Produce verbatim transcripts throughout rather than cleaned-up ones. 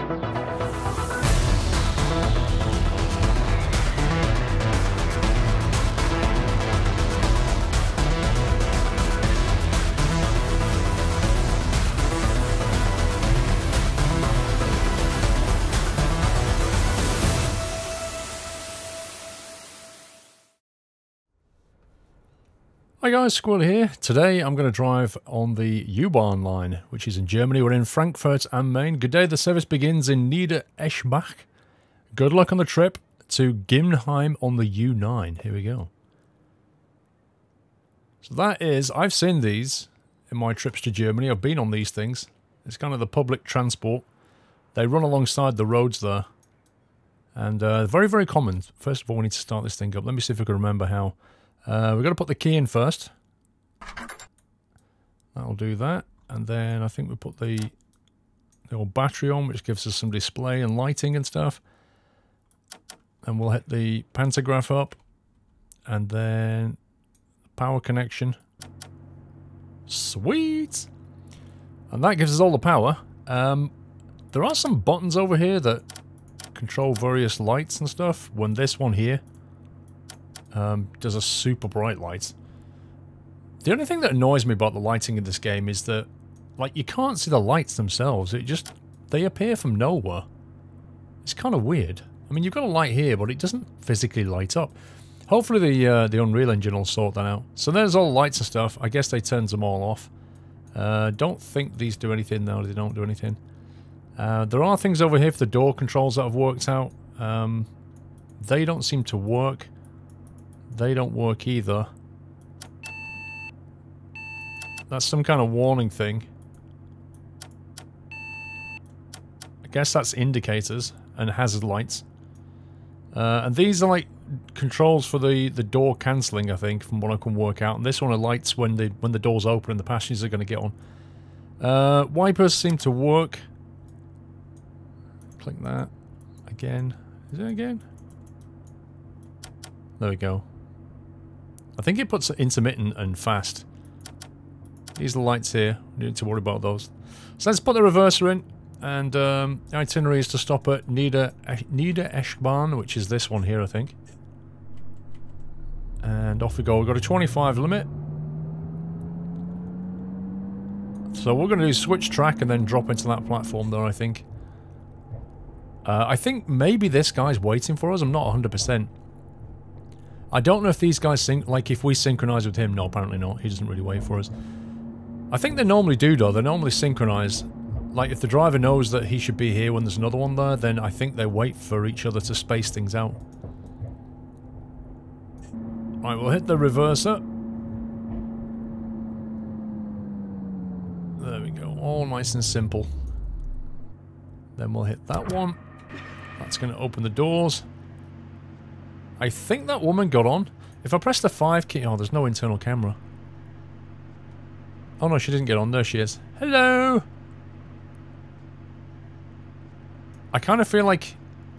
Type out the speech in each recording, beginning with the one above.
Hi guys, Squirrel here. Today I'm going to drive on the U-Bahn line, which is in Germany. We're in Frankfurt am Main. Good day, the service begins in Nieder-Eschbach. Good luck on the trip to Gimnheim on the U nine. Here we go. So that is, I've seen these in my trips to Germany. I've been on these things. It's kind of the public transport. They run alongside the roads there. And uh, very, very common. First of all, we need to start this thing up. Let me see if I can remember how. Uh, we've got to put the key in first. That'll do that. And then I think we put the, the old battery on, which gives us some display and lighting and stuff. And we'll hit the pantograph up. And then power connection. Sweet! And that gives us all the power. Um, there are some buttons over here that control various lights and stuff. When this one here Um, does a super bright light. The only thing that annoys me about the lighting in this game is that, like, you can't see the lights themselves. It just, they appear from nowhere. It's kind of weird. I mean, you've got a light here, but it doesn't physically light up. Hopefully the uh, the Unreal Engine will sort that out. So there's all the lights and stuff. I guess they turned them all off. Uh, don't think these do anything. No, they don't do anything. Uh, there are things over here for the door controls that have worked out. Um, they don't seem to work. They don't work either. That's some kind of warning thing. I guess that's indicators and hazard lights. Uh, and these are like controls for the, the door cancelling, I think, from what I can work out. And this one are lights when the, when the door's open and the passengers are going to get on. Uh, wipers seem to work. Click that. Again. Is it again? There we go. I think it puts intermittent and fast. These are the lights here. We don't need to worry about those. So let's put the reverser in. And um, the itinerary is to stop at Nieder, Nieder-Eschbach, which is this one here, I think. And off we go. We've got a twenty-five limit. So we're going to do switch track and then drop into that platform there, I think. Uh, I think maybe this guy's waiting for us. I'm not one hundred percent. I don't know if these guys sync, like if we synchronize with him. No, apparently not. He doesn't really wait for us. I think they normally do though. They normally synchronize. Like if the driver knows that he should be here when there's another one there, then I think they wait for each other to space things out. Right, we'll hit the reverser. There we go. All nice and simple. Then we'll hit that one. That's going to open the doors. I think that woman got on. If I press the five key... Oh, there's no internal camera. Oh no, she didn't get on. There she is. Hello! I kind of feel like...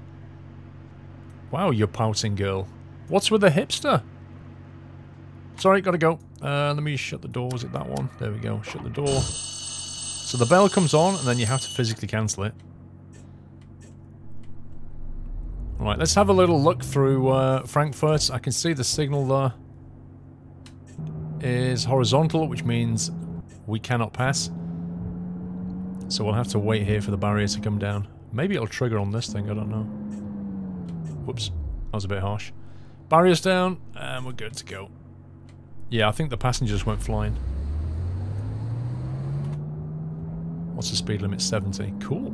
Wow, you're pouting, girl. What's with the hipster? Sorry, gotta go. Uh, let me shut the door. Was it that one? There we go. Shut the door. So the bell comes on, and then you have to physically cancel it. Right, let's have a little look through uh, Frankfurt. I can see the signal there is horizontal, which means we cannot pass. So we'll have to wait here for the barrier to come down. Maybe it'll trigger on this thing, I don't know. Whoops, that was a bit harsh. Barrier's down, and we're good to go. Yeah, I think the passengers went flying. What's the speed limit? seventy. Cool.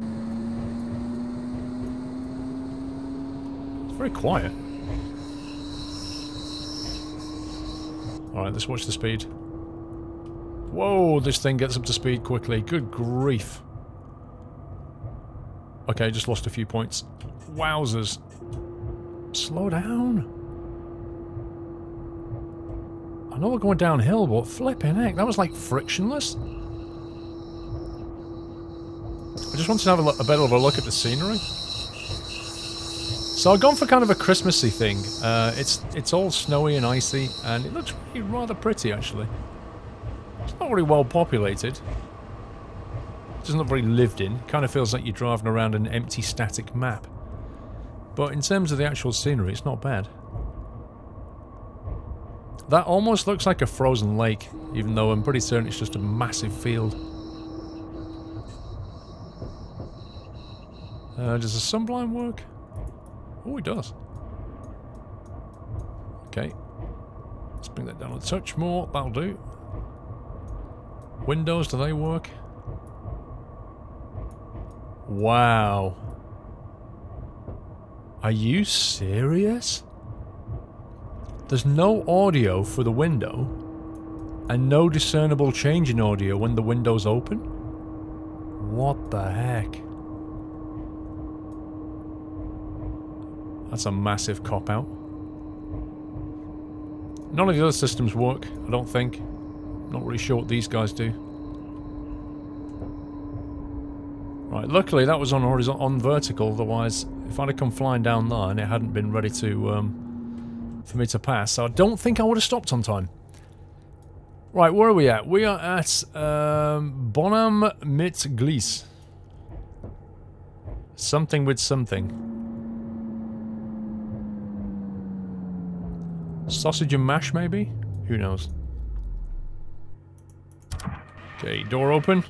Very quiet. Alright, let's watch the speed. Whoa, this thing gets up to speed quickly. Good grief. Okay, just lost a few points. Wowzers. Slow down. I know we're going downhill, but flipping heck, that was like frictionless. I just wanted to have a, a better of a look at the scenery. So I've gone for kind of a Christmassy thing. Uh, it's it's all snowy and icy, and it looks really rather pretty actually. It's not really well populated. doesn't look very lived in. Kind of feels like you're driving around an empty static map. But in terms of the actual scenery, it's not bad. That almost looks like a frozen lake, even though I'm pretty certain it's just a massive field. Uh, does the sunblind work? Oh, it does. Okay. Let's bring that down a touch more. That'll do. Windows, do they work? Wow. Are you serious? There's no audio for the window, and no discernible change in audio when the window's open? What the heck? That's a massive cop-out. None of the other systems work, I don't think. Not really sure what these guys do. Right, luckily that was on horizontal, on vertical, otherwise if I'd have come flying down there and it hadn't been ready to, um, for me to pass, so I don't think I would have stopped on time. Right, where are we at? We are at, um, Bonham mit Glies. Something with something. Sausage and mash, maybe? Who knows? Okay, door open.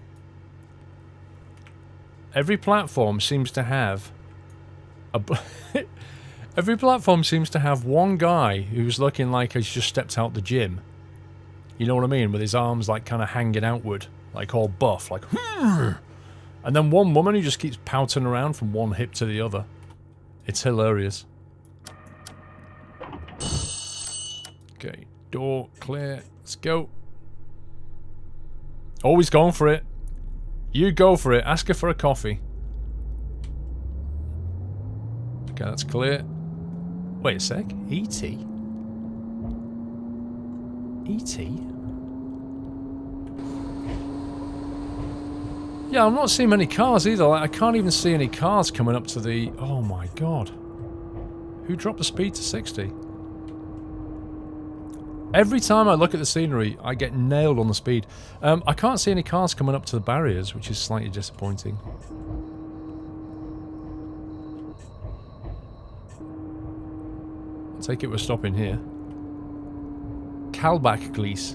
Every platform seems to have a... Every platform seems to have one guy who's looking like he's just stepped out the gym. You know what I mean? With his arms like kind of hanging outward. Like all buff. Like... And then one woman who just keeps pouting around from one hip to the other. It's hilarious. Okay, door clear. Let's go. Always going for it. You go for it. Ask her for a coffee. Okay, that's clear. Wait a sec. E T? E T? Yeah, I'm not seeing many cars either. Like, I can't even see any cars coming up to the... Oh my god. Who dropped the speed to sixty? Every time I look at the scenery, I get nailed on the speed. Um, I can't see any cars coming up to the barriers, which is slightly disappointing. I take it we're stopping here. Kalbach-Glies.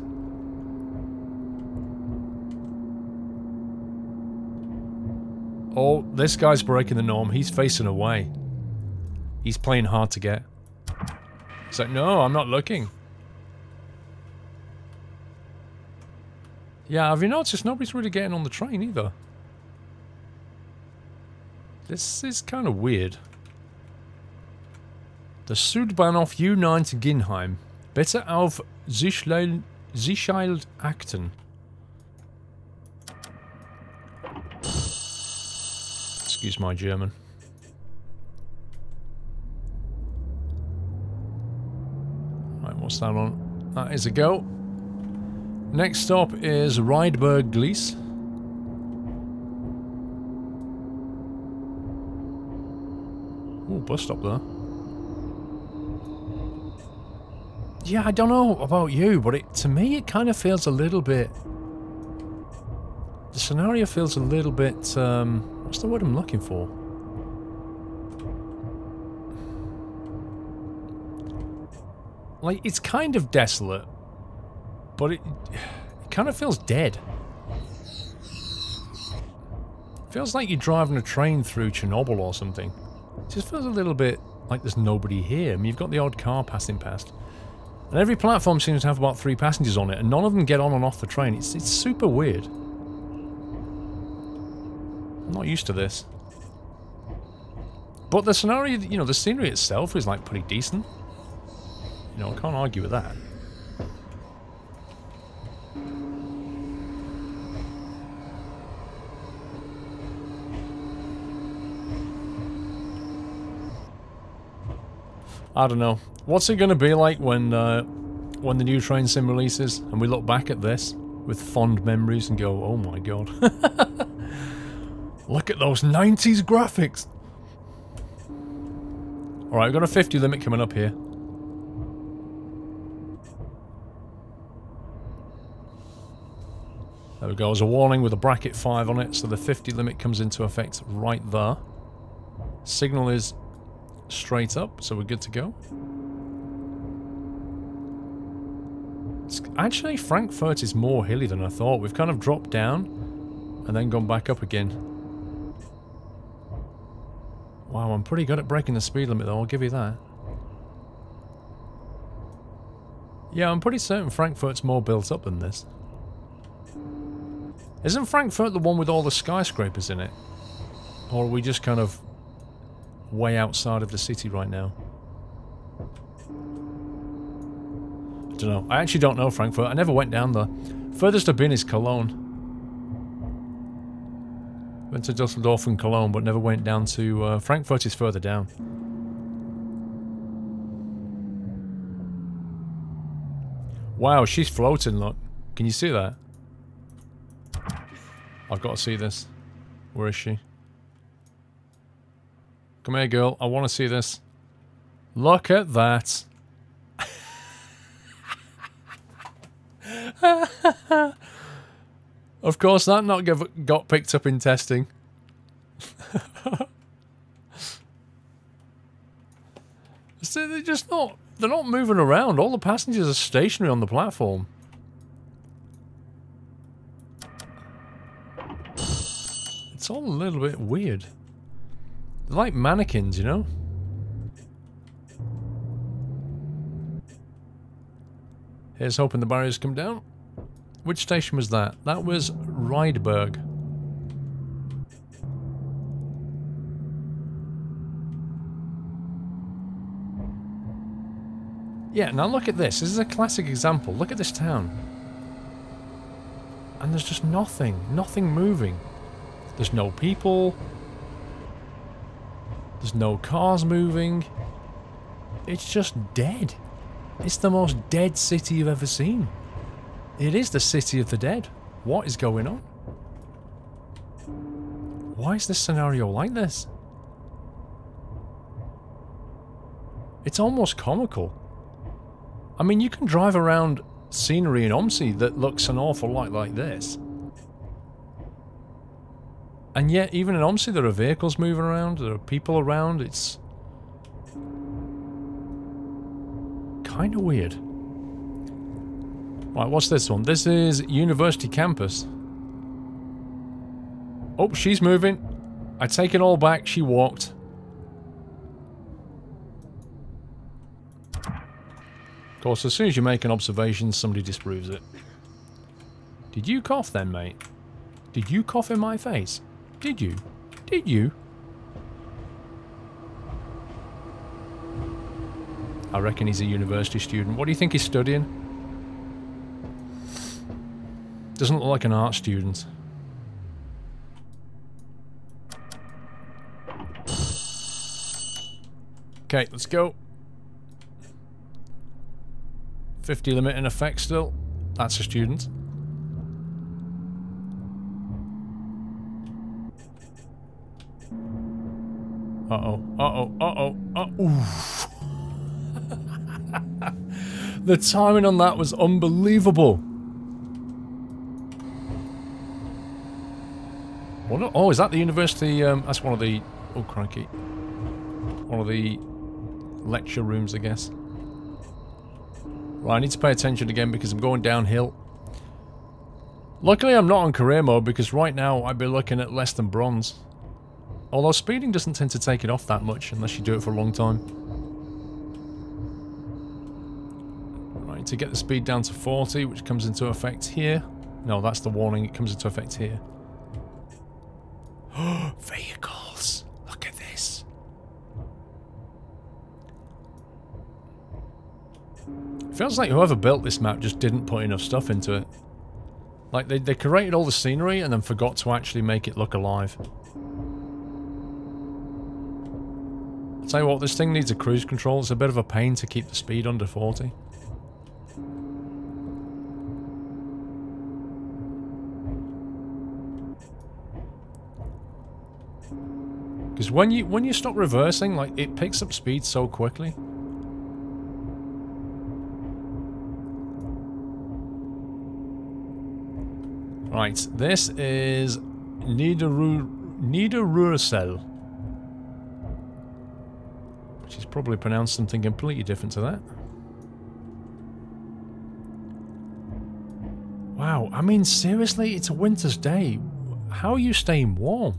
Oh, this guy's breaking the norm. He's facing away. He's playing hard to get. He's like, no, I'm not looking. Yeah, have you noticed nobody's really getting on the train either? This is kind of weird. The Südbahnhof U nine to Ginheim. Bitte auf Sicherheit achten. Excuse my German. Right, what's that on? That is a go. Next stop is Rydberg-Glies. Ooh, bus stop there. Yeah, I don't know about you, but it, to me it kind of feels a little bit... The scenario feels a little bit... Um, what's the word I'm looking for? Like, it's kind of desolate. But it, it kind of feels dead. It feels like you're driving a train through Chernobyl or something. It just feels a little bit like there's nobody here. I mean, you've got the odd car passing past. And every platform seems to have about three passengers on it, and none of them get on and off the train. It's, it's super weird. I'm not used to this. But the scenario, you know, the scenery itself is like pretty decent. You know, I can't argue with that. I don't know. What's it going to be like when uh, when the new train sim releases and we look back at this with fond memories and go, oh my god. Look at those nineties graphics. Alright, we've got a fifty limit coming up here. There we go. There's a warning with a bracket five on it, so the fifty limit comes into effect right there. Signal is straight up, so we're good to go. It's actually, Frankfurt is more hilly than I thought. We've kind of dropped down and then gone back up again. Wow, I'm pretty good at breaking the speed limit though, I'll give you that. Yeah, I'm pretty certain Frankfurt's more built up than this. Isn't Frankfurt the one with all the skyscrapers in it? Or are we just kind of way outside of the city right now? I don't know. I actually don't know Frankfurt. I never went down there. Furthest I've been is Cologne. Went to Dusseldorf and Cologne, but never went down to... Uh, Frankfurt is further down. Wow, she's floating, look. Can you see that? I've got to see this. Where is she? Come here, girl. I want to see this. Look at that. Of course, that not got picked up in testing. So they're just not... They're not moving around. All the passengers are stationary on the platform. It's all a little bit weird. They're like mannequins, you know? Here's hoping the barriers come down. Which station was that? That was Rydberg. Yeah, now look at this. This is a classic example. Look at this town. And there's just nothing. Nothing moving. There's no people. There's no cars moving. It's just dead. It's the most dead city you've ever seen. It is the city of the dead. What is going on? Why is this scenario like this? It's almost comical. I mean, you can drive around scenery in Omsi that looks an awful lot like this. And yet, even in Omsi, there are vehicles moving around, there are people around, it's... kind of weird. Right, what's this one? This is University Campus. Oh, she's moving. I take it all back, she walked. Of course, as soon as you make an observation, somebody disproves it. Did you cough then, mate? Did you cough in my face? Did you? Did you? I reckon he's a university student. What do you think he's studying? Doesn't look like an art student. Okay, let's go. fifty limit in effect still. That's a student. Uh-oh, uh-oh, uh-oh, uh-oh. The timing on that was unbelievable. What? Oh, is that the university? Um, that's one of the... Oh, crikey. One of the lecture rooms, I guess. Right, I need to pay attention again because I'm going downhill. Luckily, I'm not on career mode because right now I'd be looking at less than bronze. Although speeding doesn't tend to take it off that much unless you do it for a long time. Right, to get the speed down to forty, which comes into effect here. No, that's the warning. It comes into effect here. Vehicles! Look at this. It feels like whoever built this map just didn't put enough stuff into it. Like, they, they created all the scenery and then forgot to actually make it look alive. I'll tell you what, this thing needs a cruise control. It's a bit of a pain to keep the speed under forty. Because when you when you stop reversing, like, it picks up speed so quickly. Right, this is Niederru Niederrursel. She's probably pronounced something completely different to that. Wow, I mean, seriously, it's a winter's day. How are you staying warm?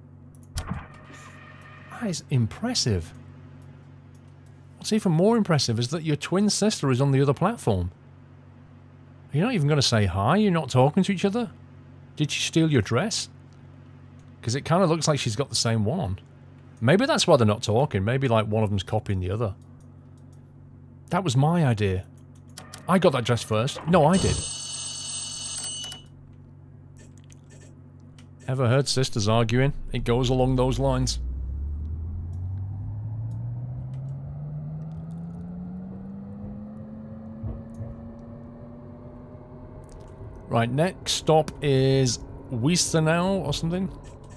That is impressive. What's even more impressive is that your twin sister is on the other platform. You're not even going to say hi? You're not talking to each other? Did she steal your dress? Because it kind of looks like she's got the same one. Maybe that's why they're not talking. Maybe like one of them's copying the other. That was my idea. I got that dress first. No, I did. Ever heard sisters arguing? It goes along those lines. Right, next stop is Wiestenau or something.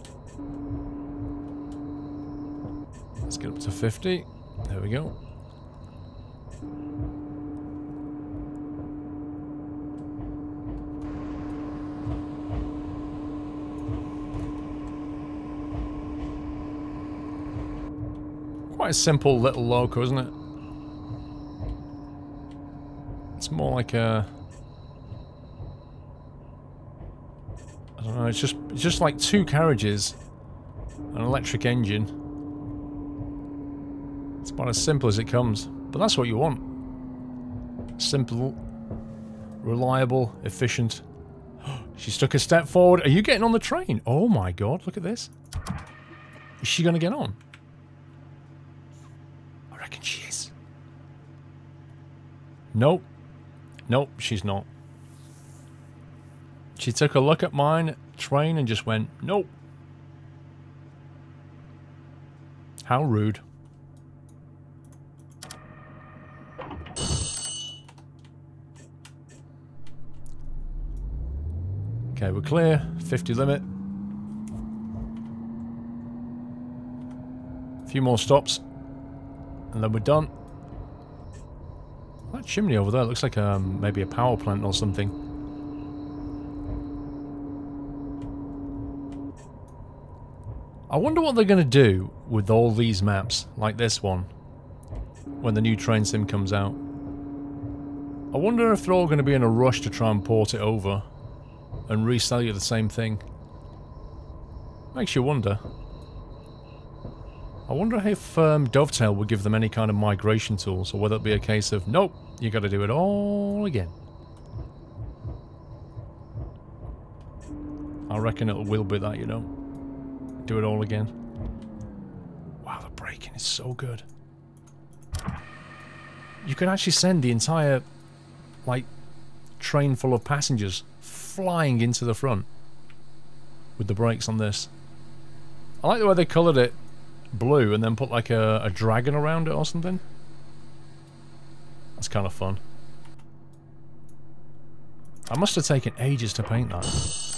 Let's get up to fifty. There we go. Quite a simple little loco, isn't it? It's more like a... I don't know, it's just, it's just like two carriages, an electric engine. It's about as simple as it comes, but that's what you want. Simple, reliable, efficient. She took a step forward. Are you getting on the train? Oh my god, look at this. Is she gonna get on? I reckon she is. Nope. Nope, she's not. She took a look at mine train and just went, nope. How rude. Okay, we're clear. fifty limit. A few more stops. And then we're done. That chimney over there looks like um, maybe a power plant or something. I wonder what they're going to do with all these maps, like this one, when the new train sim comes out. I wonder if they're all going to be in a rush to try and port it over and resell you the same thing. Makes you wonder. I wonder if um, Dovetail would give them any kind of migration tools, or whether it'd be a case of, nope, you got to do it all again. I reckon it will be that, you know. Do it all again. Wow, the braking is so good. You can actually send the entire, like, train full of passengers flying into the front with the brakes on this. I like the way they coloured it blue and then put like a, a dragon around it or something. That's kind of fun. I must have taken ages to paint that.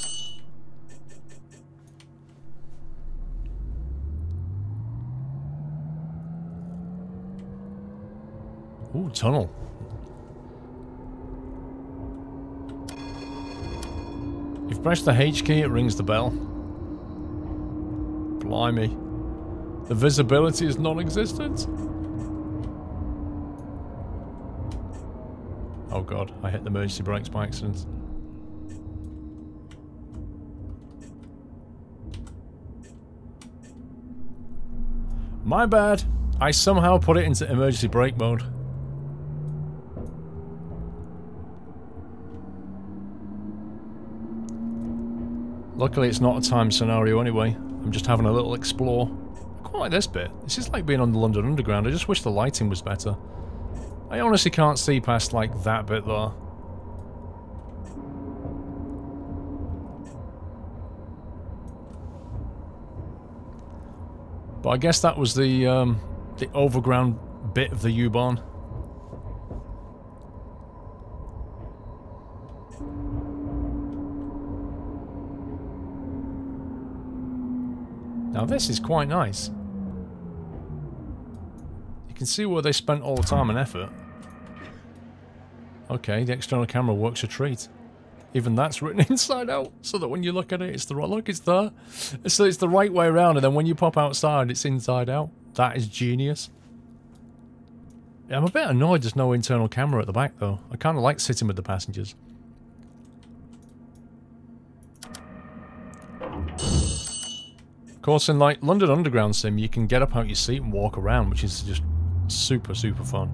Ooh, tunnel. If you press the H key, it rings the bell. Blimey. The visibility is non-existent. Oh god, I hit the emergency brakes by accident. My bad. I somehow put it into emergency brake mode. Luckily it's not a time scenario anyway. I'm just having a little explore. I quite like this bit. This is like being on the London Underground. I just wish the lighting was better. I honestly can't see past like that bit though. But I guess that was the um, the overground bit of the U-Bahn. Now this is quite nice. You can see where they spent all the time and effort. Okay, the external camera works a treat. Even that's written inside out, so that when you look at it, it's the right look. It's there, so it's the right way around, and then when you pop outside, it's inside out. That is genius. Yeah, I'm a bit annoyed there's no internal camera at the back, though. I kind of like sitting with the passengers. Of course, in like London Underground Sim, you can get up out your seat and walk around, which is just super, super fun.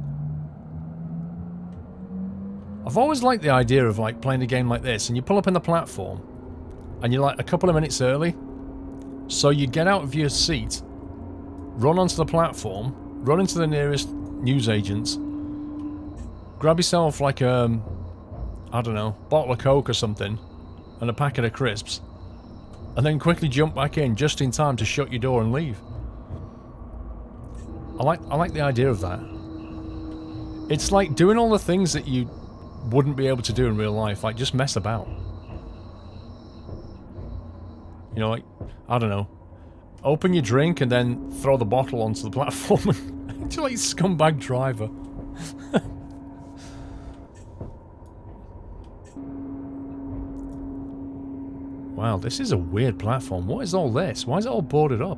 I've always liked the idea of like playing a game like this, and you pull up in the platform, and you're like a couple of minutes early, so you get out of your seat, run onto the platform, run into the nearest newsagents, grab yourself like a, I don't know, bottle of Coke or something, and a packet of crisps, and then quickly jump back in just in time to shut your door and leave. I like, I like the idea of that. It's like doing all the things that you wouldn't be able to do in real life, like just mess about. You know, like, I don't know, open your drink and then throw the bottle onto the platform. Just like scumbag driver. Wow, this is a weird platform. What is all this? Why is it all boarded up?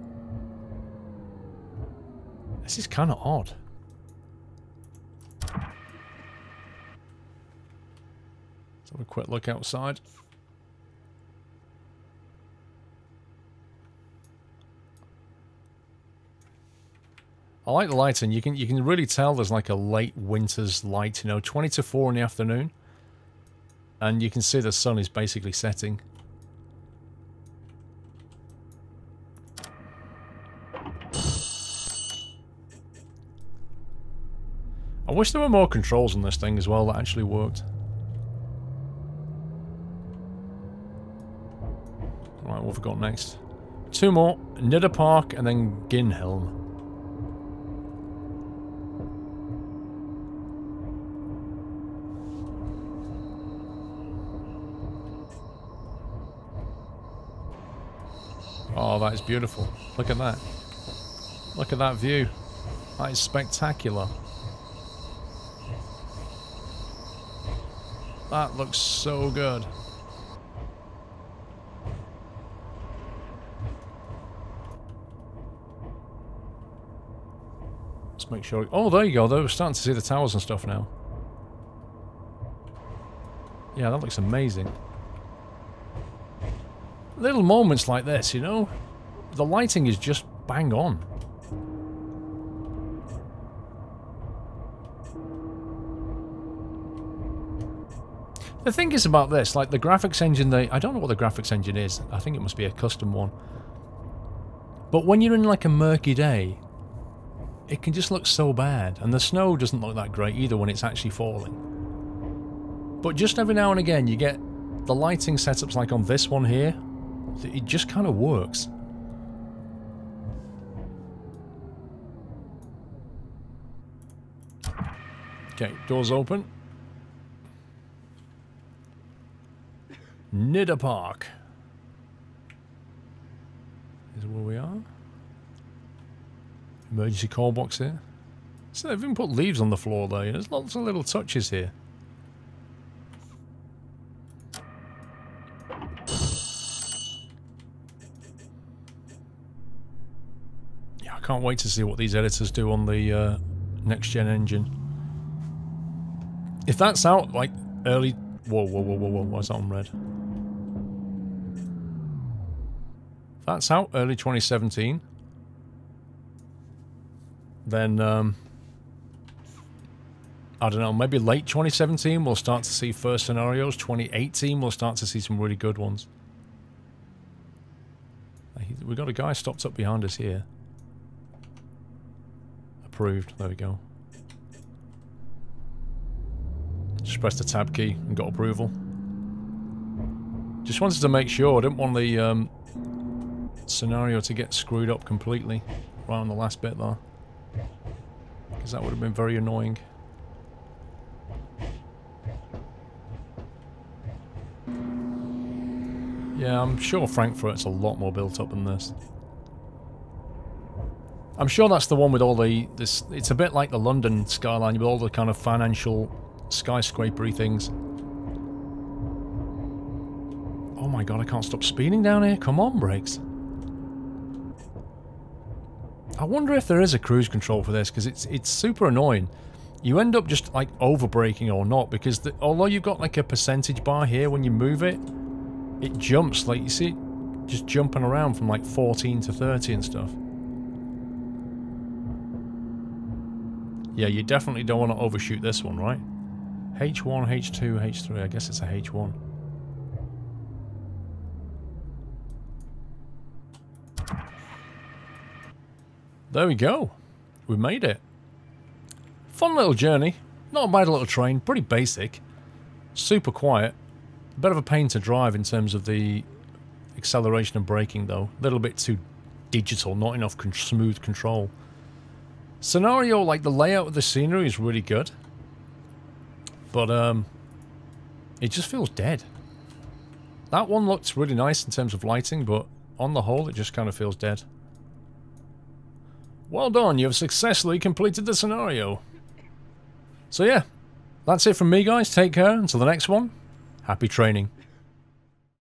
This is kind of odd. Let's have a quick look outside. I like the lighting. You can you can really tell there's like a late winter's light, you know, twenty to four in the afternoon. And you can see the sun is basically setting. I wish there were more controls on this thing as well that actually worked. Right, what have we got next? Two more. Nidda Park and then Ginhelm. Oh, that is beautiful. Look at that. Look at that view. That is spectacular. That looks so good. Let's make sure... Oh, there you go. Though. We're starting to see the towers and stuff now. Yeah, that looks amazing. Little moments like this, you know? The lighting is just bang on. The thing is about this, like the graphics engine, they I don't know what the graphics engine is. I think it must be a custom one. But when you're in like a murky day, it can just look so bad. And the snow doesn't look that great either when it's actually falling. But just every now and again you get the lighting setups like on this one here. It just kind of works. Okay, doors open. Nidda Park. Is where we are. Emergency call box here. So they've even put leaves on the floor there. There's lots of little touches here. Yeah, I can't wait to see what these editors do on the uh, next-gen engine. If that's out, like, early... Whoa, whoa, whoa, whoa, whoa, why is that on red? If that's out early twenty seventeen, then, um... I don't know, maybe late twenty seventeen we'll start to see first scenarios. twenty eighteen we'll start to see some really good ones. We've got a guy stopped up behind us here. Approved, there we go. Just pressed the tab key and got approval. Just wanted to make sure, I didn't want the um, scenario to get screwed up completely right on the last bit there. Because that would have been very annoying. Yeah, I'm sure Frankfurt's a lot more built up than this. I'm sure that's the one with all the... this. It's a bit like the London skyline with all the kind of financial skyscrapery things. Oh my god, I can't stop speeding down here. Come on, brakes. I wonder if there is a cruise control for this, because it's it's super annoying. You end up just like over braking or not, because the, although you've got like a percentage bar here when you move it, it jumps, like you see it just jumping around from like fourteen to thirty and stuff. Yeah, you definitely don't want to overshoot this one, right? H one, H two, H three, I guess it's a H one. There we go. We made it. Fun little journey. Not a bad little train. Pretty basic. Super quiet. A bit of a pain to drive in terms of the acceleration and braking though. A little bit too digital. Not enough con smooth control. Scenario, like the layout of the scenery is really good. But um, it just feels dead. That one looks really nice in terms of lighting, but on the whole it just kind of feels dead. Well done, you have successfully completed the scenario. So yeah, that's it from me guys, take care, until the next one, happy training.